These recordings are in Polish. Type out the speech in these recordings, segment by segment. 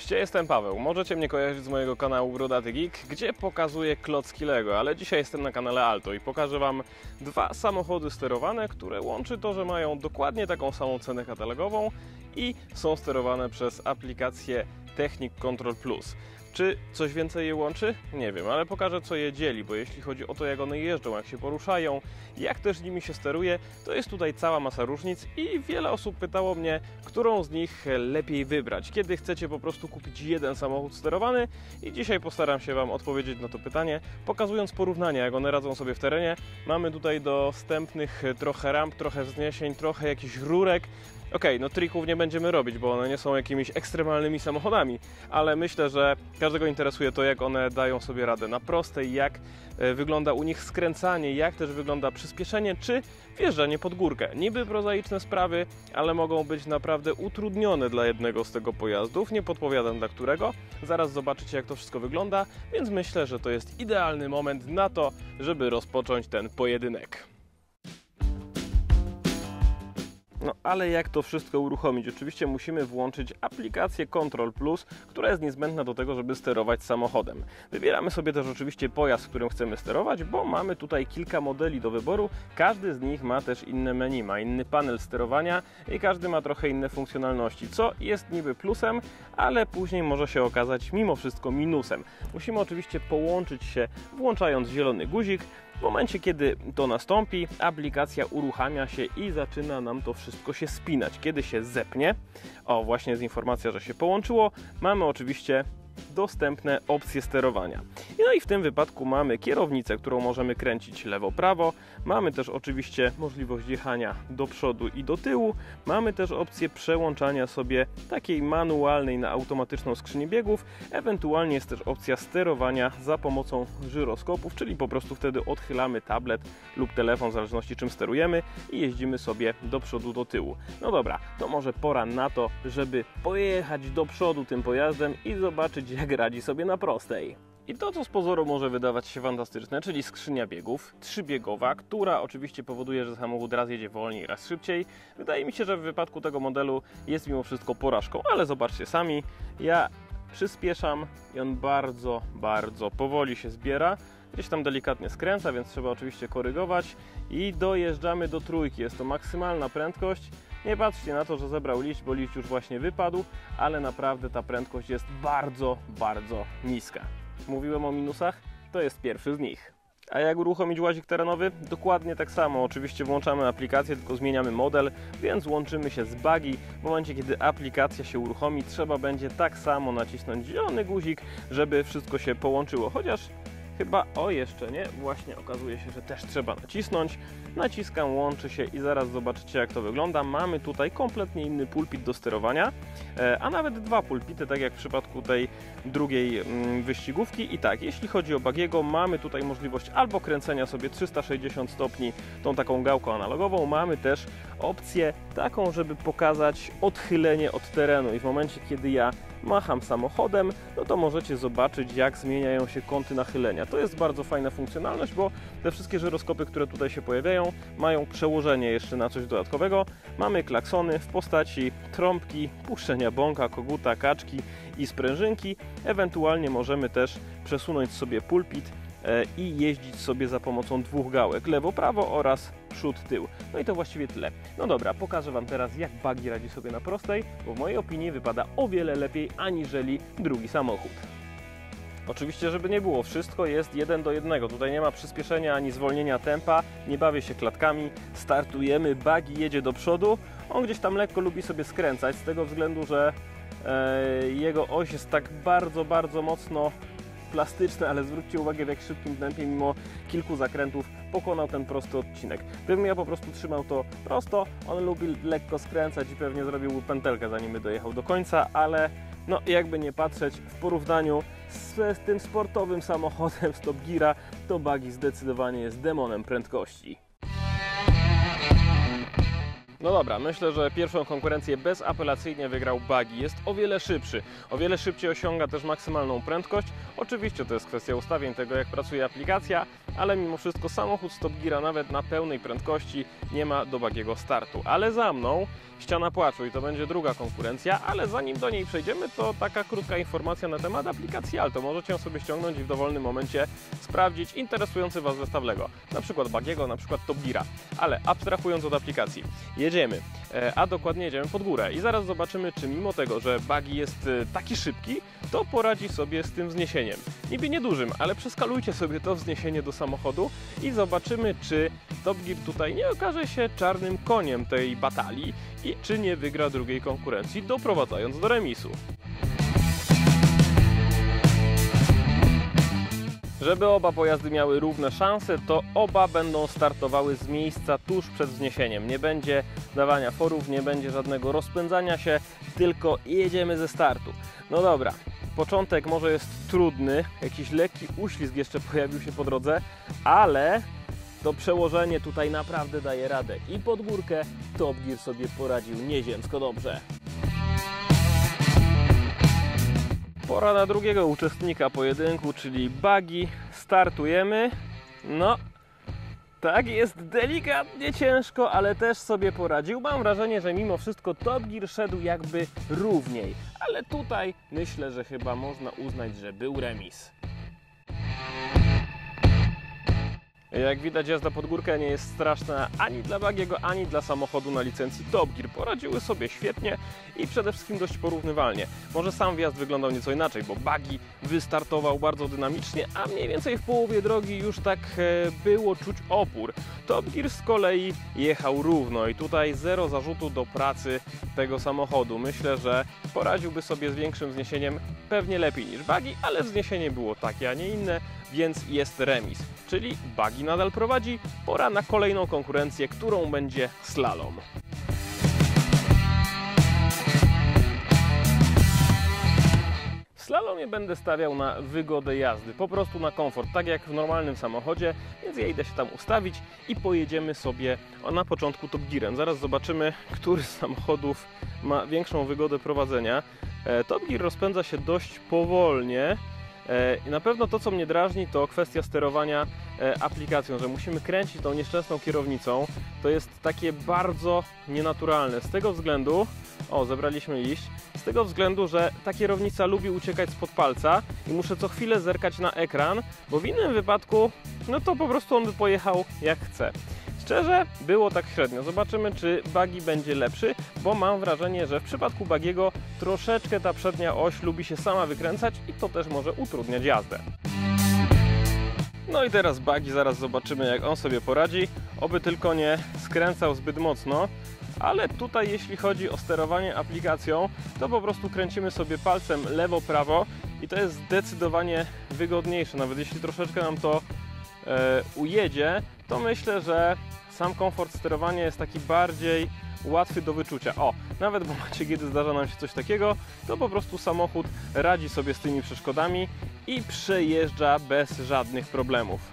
Cześć, ja jestem Paweł. Możecie mnie kojarzyć z mojego kanału Brodaty Geek, gdzie pokazuję klocki Lego, ale dzisiaj jestem na kanale Alto i pokażę Wam dwa samochody sterowane, które łączy to, że mają dokładnie taką samą cenę katalogową i są sterowane przez aplikację Technic Control Plus. Czy coś więcej je łączy? Nie wiem, ale pokażę, co je dzieli, bo jeśli chodzi o to, jak one jeżdżą, jak się poruszają, jak też nimi się steruje, to jest tutaj cała masa różnic i wiele osób pytało mnie, którą z nich lepiej wybrać, kiedy chcecie po prostu kupić jeden samochód sterowany, i dzisiaj postaram się Wam odpowiedzieć na to pytanie, pokazując porównania, jak one radzą sobie w terenie. Mamy tutaj dostępnych trochę ramp, trochę wzniesień, trochę jakichś rurek. Okej, no trików nie będziemy robić, bo one nie są jakimiś ekstremalnymi samochodami, ale myślę, że każdego interesuje to, jak one dają sobie radę na prostej, jak wygląda u nich skręcanie, jak też wygląda przyspieszenie, czy wjeżdżanie pod górkę. Niby prozaiczne sprawy, ale mogą być naprawdę utrudnione dla jednego z tego pojazdów, nie podpowiadam dla którego. Zaraz zobaczycie, jak to wszystko wygląda, więc myślę, że to jest idealny moment na to, żeby rozpocząć ten pojedynek. No ale jak to wszystko uruchomić? Oczywiście musimy włączyć aplikację Control Plus, która jest niezbędna do tego, żeby sterować samochodem. Wybieramy sobie też oczywiście pojazd, którym chcemy sterować, bo mamy tutaj kilka modeli do wyboru. Każdy z nich ma też inne menu, ma inny panel sterowania i każdy ma trochę inne funkcjonalności, co jest niby plusem, ale później może się okazać mimo wszystko minusem. Musimy oczywiście połączyć się, włączając zielony guzik. W momencie, kiedy to nastąpi, aplikacja uruchamia się i zaczyna nam to wszystko się spinać. Kiedy się zepnie, o właśnie jest informacja, że się połączyło, mamy oczywiście dostępne opcje sterowania. No i w tym wypadku mamy kierownicę, którą możemy kręcić lewo-prawo. Mamy też oczywiście możliwość jechania do przodu i do tyłu. Mamy też opcję przełączania sobie takiej manualnej na automatyczną skrzynię biegów. Ewentualnie jest też opcja sterowania za pomocą żyroskopów, czyli po prostu wtedy odchylamy tablet lub telefon, w zależności czym sterujemy, i jeździmy sobie do przodu, do tyłu. No dobra, to może pora na to, żeby pojechać do przodu tym pojazdem i zobaczyć, jak radzi sobie na prostej. I to, co z pozoru może wydawać się fantastyczne, czyli skrzynia biegów, trzybiegowa, która oczywiście powoduje, że samochód raz jedzie wolniej, raz szybciej. Wydaje mi się, że w wypadku tego modelu jest mimo wszystko porażką, ale zobaczcie sami, ja przyspieszam i on bardzo, bardzo powoli się zbiera. Gdzieś tam delikatnie skręca, więc trzeba oczywiście korygować i dojeżdżamy do trójki. Jest to maksymalna prędkość. Nie patrzcie na to, że zebrał liść, bo liść już właśnie wypadł, ale naprawdę ta prędkość jest bardzo, bardzo niska. Mówiłem o minusach? To jest pierwszy z nich. A jak uruchomić łazik terenowy? Dokładnie tak samo. Oczywiście włączamy aplikację, tylko zmieniamy model, więc łączymy się z buggy. W momencie, kiedy aplikacja się uruchomi, trzeba będzie tak samo nacisnąć zielony guzik, żeby wszystko się połączyło. Chociaż chyba, jeszcze nie, właśnie okazuje się, że też trzeba nacisnąć. Naciskam, łączy się i zaraz zobaczycie, jak to wygląda. Mamy tutaj kompletnie inny pulpit do sterowania, a nawet dwa pulpity, tak jak w przypadku tej drugiej wyścigówki. I tak, jeśli chodzi o buggy'ego, mamy tutaj możliwość albo kręcenia sobie 360 stopni tą taką gałką analogową. Mamy też opcję taką, żeby pokazać odchylenie od terenu, i w momencie, kiedy ja macham samochodem, no to możecie zobaczyć, jak zmieniają się kąty nachylenia. To jest bardzo fajna funkcjonalność, bo te wszystkie żyroskopy, które tutaj się pojawiają, mają przełożenie jeszcze na coś dodatkowego. Mamy klaksony w postaci trąbki, puszczenia bąka, koguta, kaczki i sprężynki. Ewentualnie możemy też przesunąć sobie pulpit i jeździć sobie za pomocą dwóch gałek, lewo-prawo oraz przód-tył. No i to właściwie tyle. No dobra, pokażę Wam teraz, jak buggy radzi sobie na prostej, bo w mojej opinii wypada o wiele lepiej aniżeli drugi samochód. Oczywiście, żeby nie było, wszystko jest 1:1. Tutaj nie ma przyspieszenia ani zwolnienia tempa, nie bawię się klatkami. Startujemy, buggy jedzie do przodu. On gdzieś tam lekko lubi sobie skręcać, z tego względu, że jego oś jest tak bardzo, bardzo mocno plastyczne, ale zwróćcie uwagę, w jak szybkim tempie, mimo kilku zakrętów, pokonał ten prosty odcinek. Gdybym ja po prostu trzymał to prosto, on lubi lekko skręcać i pewnie zrobił pętelkę, zanim by dojechał do końca, ale no jakby nie patrzeć, w porównaniu z tym sportowym samochodem z Top Geara, to buggy zdecydowanie jest demonem prędkości. No dobra, myślę, że pierwszą konkurencję bezapelacyjnie wygrał buggy. Jest o wiele szybszy, o wiele szybciej osiąga też maksymalną prędkość. Oczywiście to jest kwestia ustawień tego, jak pracuje aplikacja, ale mimo wszystko samochód z Top Geara nawet na pełnej prędkości nie ma do Buggy'ego startu. Ale za mną ściana płaczu i to będzie druga konkurencja, ale zanim do niej przejdziemy, to taka krótka informacja na temat aplikacji Alto. Możecie ją sobie ściągnąć i w dowolnym momencie sprawdzić interesujący Was zestaw LEGO, na przykład Buggy'ego, na przykład Top Geara. Ale abstrahując od aplikacji, jedziemy, a dokładnie jedziemy pod górę i zaraz zobaczymy, czy mimo tego, że Buggy jest taki szybki, to poradzi sobie z tym wzniesieniem. Niby niedużym, ale przeskalujcie sobie to wzniesienie do samochodu i zobaczymy, czy Top Gear tutaj nie okaże się czarnym koniem tej batalii i czy nie wygra drugiej konkurencji, doprowadzając do remisu. Żeby oba pojazdy miały równe szanse, to oba będą startowały z miejsca tuż przed wzniesieniem. Nie będzie dawania forów, nie będzie żadnego rozpędzania się, tylko jedziemy ze startu. No dobra, początek może jest trudny, jakiś lekki uślizg jeszcze pojawił się po drodze, ale to przełożenie tutaj naprawdę daje radę. I pod górkę Top Gear sobie poradził nieziemsko dobrze. Pora na drugiego uczestnika pojedynku, czyli Buggy. Startujemy. No, tak, jest delikatnie ciężko, ale też sobie poradził. Mam wrażenie, że mimo wszystko Top Gear szedł jakby równiej. Ale tutaj myślę, że chyba można uznać, że był remis. Jak widać, jazda pod górkę nie jest straszna ani dla Buggy'ego, ani dla samochodu na licencji Top Gear. Poradziły sobie świetnie i przede wszystkim dość porównywalnie. Może sam wjazd wyglądał nieco inaczej, bo Buggy wystartował bardzo dynamicznie, a mniej więcej w połowie drogi już tak było czuć opór. Top Gear z kolei jechał równo i tutaj zero zarzutu do pracy tego samochodu. Myślę, że poradziłby sobie z większym wzniesieniem pewnie lepiej niż Buggy, ale wzniesienie było takie, a nie inne, więc jest remis. Czyli Buggy nadal prowadzi, pora na kolejną konkurencję, którą będzie slalom. W slalomie będę stawiał na wygodę jazdy, po prostu na komfort, tak jak w normalnym samochodzie, więc ja idę się tam ustawić i pojedziemy sobie na początku Top Gearem. Zaraz zobaczymy, który z samochodów ma większą wygodę prowadzenia. Top Gear rozpędza się dość powolnie. I na pewno to, co mnie drażni, to kwestia sterowania aplikacją, że musimy kręcić tą nieszczęsną kierownicą. To jest takie bardzo nienaturalne. Z tego względu, zebraliśmy liść, z tego względu, że ta kierownica lubi uciekać spod palca i muszę co chwilę zerkać na ekran, bo w innym wypadku, no to po prostu on by pojechał jak chce. Szczerze, było tak średnio. Zobaczymy, czy Buggy będzie lepszy, bo mam wrażenie, że w przypadku Buggy'ego troszeczkę ta przednia oś lubi się sama wykręcać i to też może utrudniać jazdę. No i teraz Buggy, zaraz zobaczymy, jak on sobie poradzi. Oby tylko nie skręcał zbyt mocno, ale tutaj jeśli chodzi o sterowanie aplikacją, to po prostu kręcimy sobie palcem lewo-prawo i to jest zdecydowanie wygodniejsze. Nawet jeśli troszeczkę nam to ujedzie, to myślę, że sam komfort sterowania jest taki bardziej łatwy do wyczucia. Nawet w momencie, kiedy zdarza nam się coś takiego, to po prostu samochód radzi sobie z tymi przeszkodami i przejeżdża bez żadnych problemów.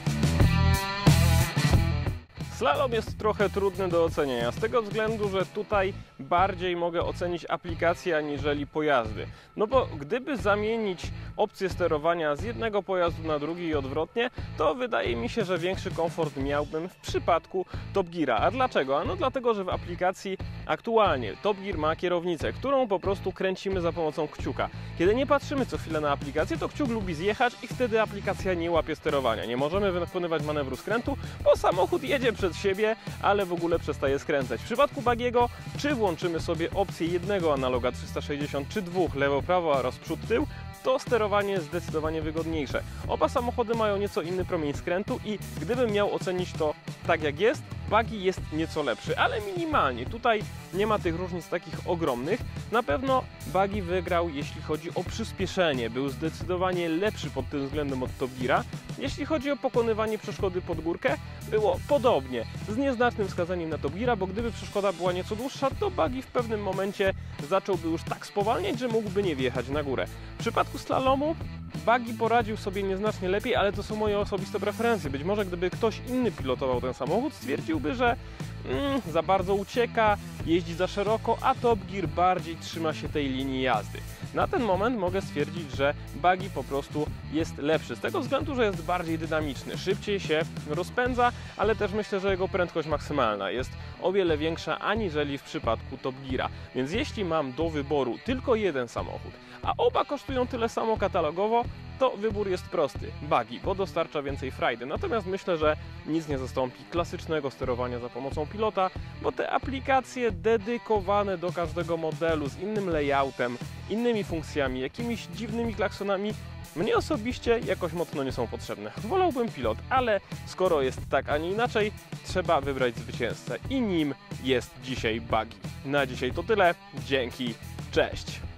Slalom jest trochę trudny do ocenienia, z tego względu, że tutaj bardziej mogę ocenić aplikację aniżeli pojazdy. No bo gdyby zamienić opcję sterowania z jednego pojazdu na drugi i odwrotnie, to wydaje mi się, że większy komfort miałbym w przypadku Top Geara. A dlaczego? Ano dlatego, że w aplikacji aktualnie Top Gear ma kierownicę, którą po prostu kręcimy za pomocą kciuka. Kiedy nie patrzymy co chwilę na aplikację, to kciuk lubi zjechać i wtedy aplikacja nie łapie sterowania. Nie możemy wykonywać manewru skrętu, bo samochód jedzie przed siebie, ale w ogóle przestaje skręcać. W przypadku Buggy'ego, czy włączymy sobie opcję jednego analoga 360, czy dwóch, lewo, prawo oraz przód, tył, to sterowanie jest zdecydowanie wygodniejsze. Oba samochody mają nieco inny promień skrętu i gdybym miał ocenić to tak jak jest, Buggy jest nieco lepszy, ale minimalnie. Tutaj nie ma tych różnic takich ogromnych. Na pewno Buggy wygrał, jeśli chodzi o przyspieszenie. Był zdecydowanie lepszy pod tym względem od Top Geara. Jeśli chodzi o pokonywanie przeszkody pod górkę, było podobnie, z nieznacznym wskazaniem na Top Geara, bo gdyby przeszkoda była nieco dłuższa, to Buggy w pewnym momencie zacząłby już tak spowalniać, że mógłby nie wjechać na górę. W przypadku slalomu Buggy poradził sobie nieznacznie lepiej, ale to są moje osobiste preferencje. Być może gdyby ktoś inny pilotował ten samochód, stwierdziłby, że za bardzo ucieka, jeździ za szeroko, a Top Gear bardziej trzyma się tej linii jazdy. Na ten moment mogę stwierdzić, że Buggy po prostu jest lepszy, z tego względu, że jest bardziej dynamiczny, szybciej się rozpędza, ale też myślę, że jego prędkość maksymalna jest o wiele większa aniżeli w przypadku Top Geara. Więc jeśli mam do wyboru tylko jeden samochód, a oba kosztują tyle samo katalogowo, to wybór jest prosty. Buggy, bo dostarcza więcej frajdy. Natomiast myślę, że nic nie zastąpi klasycznego sterowania za pomocą pilota, bo te aplikacje dedykowane do każdego modelu z innym layoutem, innymi funkcjami, jakimiś dziwnymi klaksonami, mnie osobiście jakoś mocno nie są potrzebne. Wolałbym pilot, ale skoro jest tak, a nie inaczej, trzeba wybrać zwycięzcę i nim jest dzisiaj Buggy. Na dzisiaj to tyle. Dzięki, cześć!